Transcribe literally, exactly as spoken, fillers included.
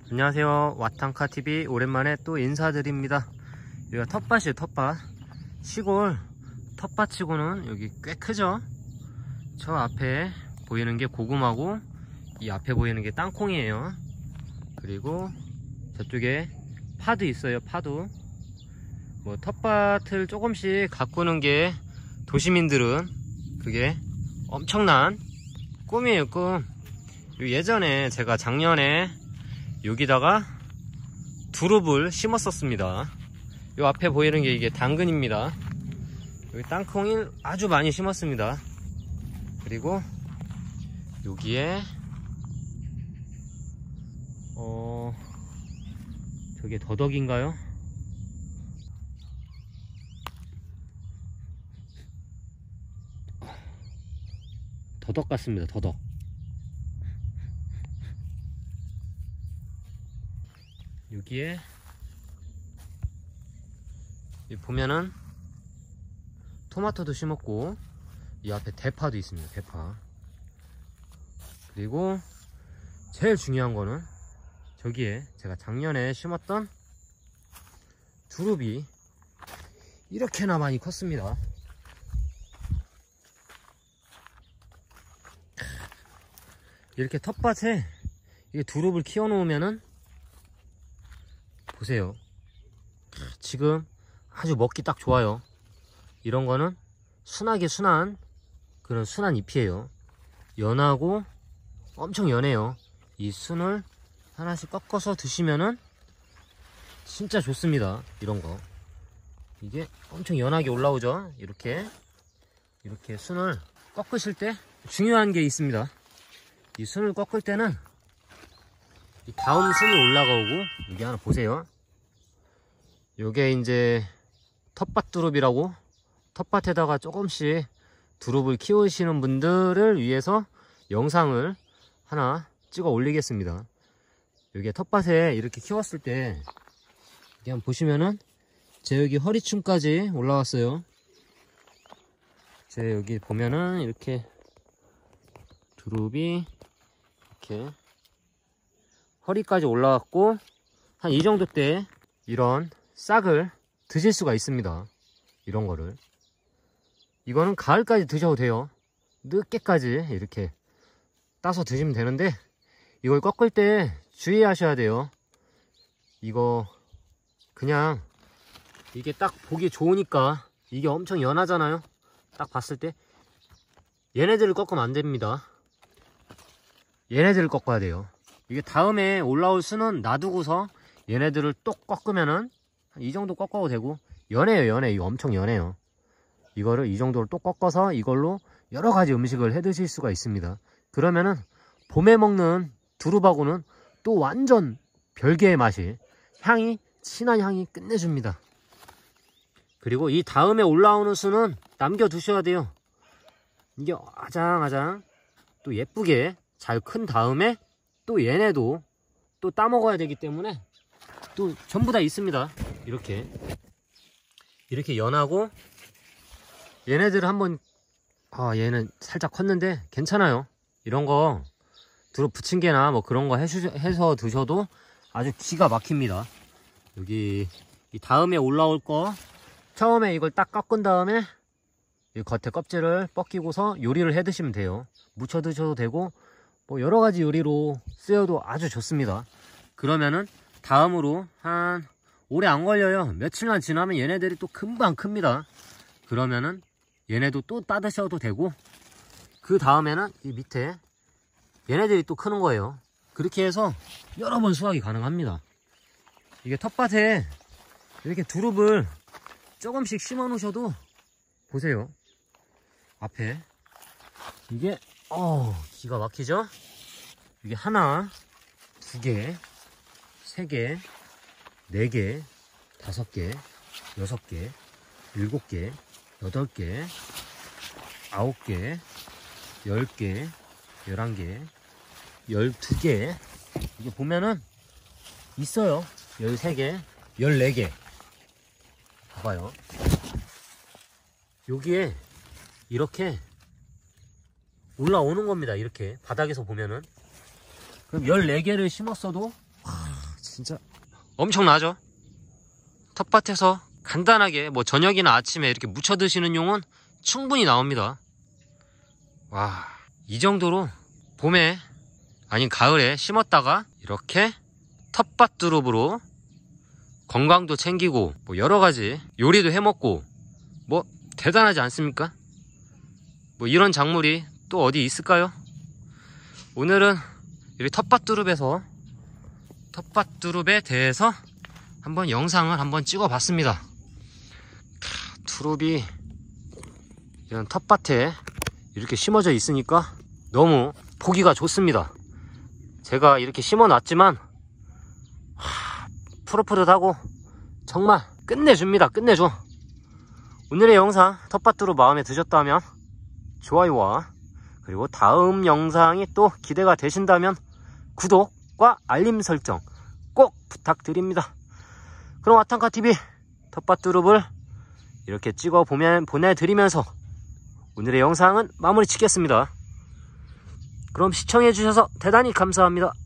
안녕하세요, 와탕카티비 오랜만에 또 인사드립니다. 여기가 텃밭이에요. 텃밭 시골 텃밭치고는 여기 꽤 크죠. 저 앞에 보이는 게 고구마고 이 앞에 보이는 게 땅콩이에요. 그리고 저쪽에 파도 있어요. 파도. 뭐 텃밭을 조금씩 가꾸는 게 도시민들은 그게 엄청난 꿈이에요. 꿈. 예전에 제가 작년에 여기다가 두릅을 심었었습니다. 요 앞에 보이는 게 이게 당근입니다. 여기 땅콩을 아주 많이 심었습니다. 그리고 여기에 어 저게 더덕인가요? 더덕 같습니다. 더덕. 여기에 보면은 토마토도 심었고 이 앞에 대파도 있습니다. 대파. 그리고 제일 중요한 거는 저기에 제가 작년에 심었던 두릅이 이렇게나 많이 컸습니다. 이렇게 텃밭에 이게 두릅을 키워 놓으면은 보세요. 지금 아주 먹기 딱 좋아요. 이런 거는 순하게 순한 그런 순한 잎이에요. 연하고 엄청 연해요. 이 순을 하나씩 꺾어서 드시면은 진짜 좋습니다. 이런 거 이게 엄청 연하게 올라오죠. 이렇게 이렇게 순을 꺾으실 때 중요한 게 있습니다. 이 순을 꺾을 때는 이 다음 순이 올라가고 여기 하나 보세요. 요게 이제 텃밭 두릅이라고 텃밭에다가 조금씩 두릅을 키우시는 분들을 위해서 영상을 하나 찍어 올리겠습니다. 여기 텃밭에 이렇게 키웠을 때 여기 한번 보시면은 제 여기 허리춤까지 올라왔어요. 제 여기 보면은 이렇게 두릅이 이렇게 허리까지 올라왔고 한 이 정도 때 이런 싹을 드실 수가 있습니다. 이런 거를 이거는 가을까지 드셔도 돼요. 늦게까지 이렇게 따서 드시면 되는데 이걸 꺾을 때 주의하셔야 돼요. 이거 그냥 이게 딱 보기 좋으니까 이게 엄청 연하잖아요. 딱 봤을 때 얘네들을 꺾으면 안 됩니다. 얘네들을 꺾어야 돼요. 이게 다음에 올라올 수는 놔두고서 얘네들을 또 꺾으면은 이 정도 꺾어도 되고 연해요. 연해. 이거 엄청 연해요. 이거를 이 정도로 또 꺾어서 이걸로 여러 가지 음식을 해 드실 수가 있습니다. 그러면은 봄에 먹는 두릅하고는 또 완전 별개의 맛이 향이 진한 향이 끝내줍니다. 그리고 이 다음에 올라오는 수는 남겨 두셔야 돼요. 이게 아장아장 또 예쁘게 잘 큰 다음에 또 얘네도 또 따먹어야 되기 때문에 또 전부 다 있습니다. 이렇게 이렇게 연하고 얘네들을 한번 아 얘는 살짝 컸는데 괜찮아요. 이런 거 두릅 부침개나 뭐 그런 거 해수, 해서 드셔도 아주 기가 막힙니다. 여기 이 다음에 올라올 거 처음에 이걸 딱 깎은 다음에 이 겉에 껍질을 벗기고서 요리를 해 드시면 돼요. 무쳐 드셔도 되고 뭐 여러 가지 요리로 쓰여도 아주 좋습니다. 그러면은 다음으로 한 오래 안 걸려요. 며칠만 지나면 얘네들이 또 금방 큽니다. 그러면은 얘네도 또 따드셔도 되고 그 다음에는 이 밑에 얘네들이 또 크는 거예요. 그렇게 해서 여러 번 수확이 가능합니다. 이게 텃밭에 이렇게 두릅을 조금씩 심어 놓으셔도 보세요. 앞에 이게 어 기가 막히죠? 이게 하나, 두 개, 세 개, 네 개, 다섯 개, 여섯 개, 일곱 개, 여덟 개, 아홉 개, 열 개, 열한 개, 열두 개. 이게 보면은 있어요. 열세 개, 열네 개. 봐봐요. 여기에 이렇게 올라오는 겁니다. 이렇게 바닥에서 보면은. 그럼 열네 개를 심었어도 진짜 엄청나죠? 텃밭에서 간단하게 뭐 저녁이나 아침에 이렇게 무쳐 드시는 용은 충분히 나옵니다. 와, 이 정도로 봄에 아닌 가을에 심었다가 이렇게 텃밭 두릅으로 건강도 챙기고 뭐 여러가지 요리도 해먹고 뭐 대단하지 않습니까? 뭐 이런 작물이 또 어디 있을까요? 오늘은 이 텃밭 두릅에서 텃밭 두릅에 대해서 한번 영상을 한번 찍어 봤습니다. 두릅이 이런 텃밭에 이렇게 심어져 있으니까 너무 보기가 좋습니다. 제가 이렇게 심어 놨지만 하, 푸릇푸릇하고 정말 끝내줍니다. 끝내줘. 오늘의 영상 텃밭 두릅 마음에 드셨다면 좋아요와 그리고 다음 영상이 또 기대가 되신다면 구독과 알림 설정 꼭 부탁드립니다. 그럼 와탕카티비 텃밭 두릅을 이렇게 찍어 보면 보내드리면서 오늘의 영상은 마무리 짓겠습니다. 그럼 시청해주셔서 대단히 감사합니다.